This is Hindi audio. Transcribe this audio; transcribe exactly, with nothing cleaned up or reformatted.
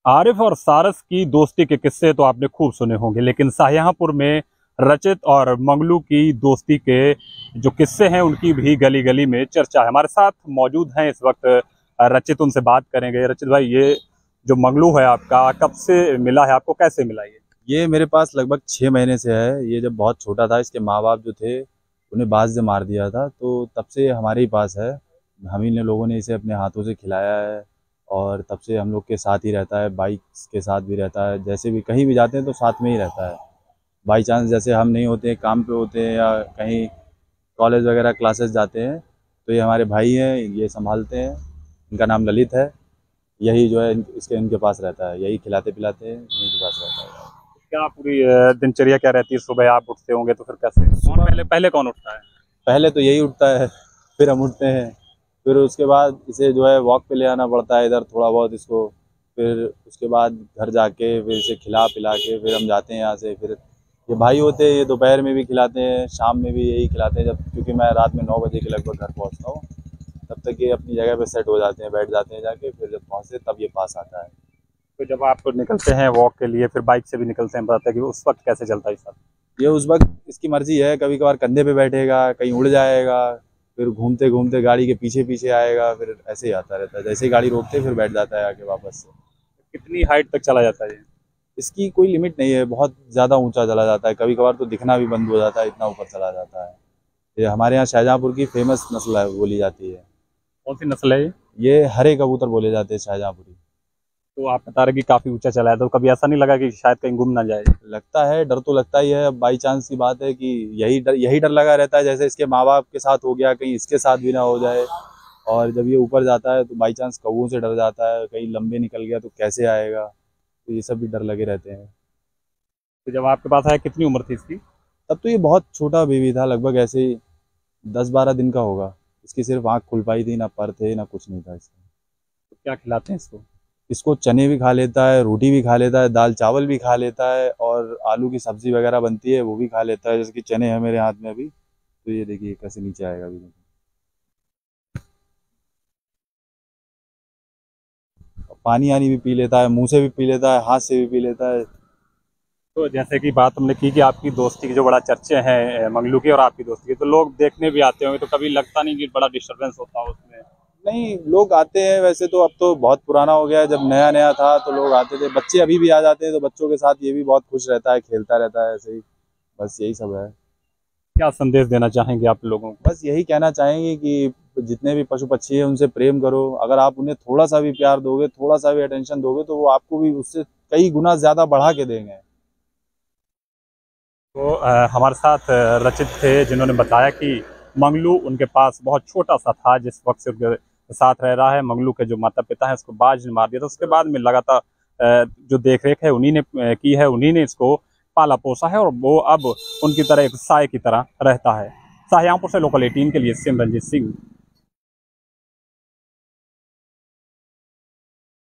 आरिफ और सारस की दोस्ती के किस्से तो आपने खूब सुने होंगे, लेकिन शाहजहांपुर में रचित और मंगलू की दोस्ती के जो किस्से हैं उनकी भी गली गली में चर्चा है। हमारे साथ मौजूद हैं इस वक्त रचित, उनसे बात करेंगे। रचित भाई, ये जो मंगलू है आपका, कब से मिला है आपको, कैसे मिला ये? ये मेरे पास लगभग छः महीने से है। ये जब बहुत छोटा था, इसके माँ बाप जो थे उन्हें बाज से मार दिया था, तो तब से हमारे ही पास है। हम ही ने लोगों ने इसे अपने हाथों से खिलाया है और तब से हम लोग के साथ ही रहता है। बाइक्स के साथ भी रहता है, जैसे भी कहीं भी जाते हैं तो साथ में ही रहता है। बाई चांस जैसे हम नहीं होते हैं, काम पे होते हैं या कहीं कॉलेज वगैरह क्लासेस जाते हैं, तो ये हमारे भाई हैं, ये संभालते हैं। इनका नाम ललित है। यही जो है इसके इनके पास रहता है, यही खिलाते पिलाते हैं, इन्हीं के पास रहता है। क्या पूरी अ, दिनचर्या क्या रहती है? सुबह आप उठते होंगे तो फिर कैसे, कौन पहले पहले कौन उठता है? पहले तो यही उठता है, फिर हम उठते हैं, फिर उसके बाद इसे जो है वॉक पे ले आना पड़ता है इधर थोड़ा बहुत इसको। फिर उसके बाद घर जाके फिर इसे खिला पिला के फिर हम जाते हैं यहाँ से। फिर ये भाई होते हैं, ये दोपहर में भी खिलाते हैं, शाम में भी यही खिलाते हैं। जब क्योंकि मैं रात में नौ बजे के लगभग घर पहुँचता हूँ, तब तक ये अपनी जगह पे सेट हो जाते हैं, बैठ जाते हैं जाके। फिर जब पहुँचते तब ये पास आता है। तो जब आप निकलते हैं वॉक के लिए, फिर बाइक से भी निकलते हैं, बताते हैं कि उस वक्त कैसे चलता है सब? ये उस वक्त इसकी मर्जी है, कभी कभार कंधे पे बैठेगा, कहीं उड़ जाएगा, फिर घूमते घूमते गाड़ी के पीछे पीछे आएगा, फिर ऐसे ही आता रहता है। जैसे ही गाड़ी रोकते फिर बैठ जाता है आके वापस से। कितनी हाइट तक चला जाता है ये? इसकी कोई लिमिट नहीं है, बहुत ज़्यादा ऊंचा चला जाता है, कभी कभार तो दिखना भी बंद हो जाता है, इतना ऊपर चला जाता है। ये हमारे यहाँ शाहजहाँपुर की फेमस नस्ल है, बोली जाती है। कौन सी नस्ल है ये? ये हरे कबूतर बोले जाते हैं शाहजहाँपुरी। तो आप बता रहे कि काफी ऊंचा चला है, तो कभी ऐसा नहीं लगा कि शायद कहीं गुम ना जाए? लगता है, डर तो लगता ही है। अब बाई चांस की बात है कि यही डर यही डर लगा रहता है, जैसे इसके माँ बाप के साथ हो गया, कहीं इसके साथ भी ना हो जाए। और जब ये ऊपर जाता है तो बाई चांस कौवों से डर जाता है, कहीं लंबे निकल गया तो कैसे आएगा, तो ये सब भी डर लगे रहते हैं। तो जब आपके पास आया, कितनी उम्र थी इसकी? तब तो ये बहुत छोटा बेबी था, लगभग ऐसे ही दस बारह दिन का होगा। इसकी सिर्फ आँख खुल पाई थी, ना पर थे ना कुछ नहीं था इसका। तो क्या खिलाते हैं इसको? इसको चने भी खा लेता है, रोटी भी खा लेता है, दाल चावल भी खा लेता है, और आलू की सब्जी वगैरह बनती है वो भी खा लेता है। जैसे कि चने हैं मेरे हाथ में अभी, तो ये देखिए कैसे नीचे आएगा अभी। पानी आनी भी पी लेता है, मुंह से भी पी लेता है, हाथ से भी पी लेता है। तो जैसे कि बात हमने की कि आपकी दोस्ती की जो बड़ा चर्चे हैं मंगलू की और आपकी दोस्ती की, तो लोग देखने भी आते होंगे, तो कभी लगता नहीं कि बड़ा डिस्टरबेंस होता हो उसमें? नहीं, लोग आते हैं वैसे तो। अब तो बहुत पुराना हो गया है, जब नया नया था तो लोग आते थे। बच्चे अभी भी आ जाते हैं, तो बच्चों के साथ ये भी बहुत खुश रहता है, खेलता रहता है ऐसे ही। बस यही सब है। क्या संदेश देना चाहेंगे आप लोगों को? बस यही कहना चाहेंगे कि जितने भी पशु पक्षी हैं उनसे प्रेम करो। अगर आप उन्हें थोड़ा सा भी प्यार दोगे, थोड़ा सा भी अटेंशन दोगे, तो वो आपको भी उससे कई गुना ज्यादा बढ़ा के देंगे। तो अ, हमारे साथ अ, रचित थे, जिन्होंने बताया कि मंगलू उनके पास बहुत छोटा सा था जिस वक्त से उनके साथ रह रहा है। मंगलू के जो माता पिता हैं, उसको बाज ने मार दिया था। उसके बाद में लगातार अ, जो देख रेख है उन्हीं ने अ, की है, उन्हीं ने इसको पाला पोसा है और वो अब उनकी तरह एक साय की तरह रहता है। शाहजहाँपुर से लोकल एटीन के लिए सिम रंजीत सिंह।